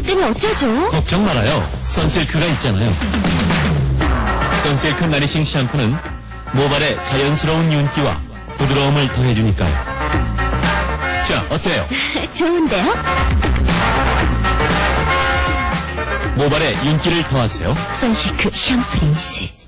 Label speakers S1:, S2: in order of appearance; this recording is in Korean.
S1: 때문에 어쩌죠?
S2: 걱정 말아요. 선실크가 있잖아요. 선실크 나리싱 샴푸는 모발에 자연스러운 윤기와 부드러움을 더해주니까요. 자, 어때요?
S1: 좋은데요?
S2: 모발에 윤기를 더하세요.
S1: 선실크 샴푸 린스.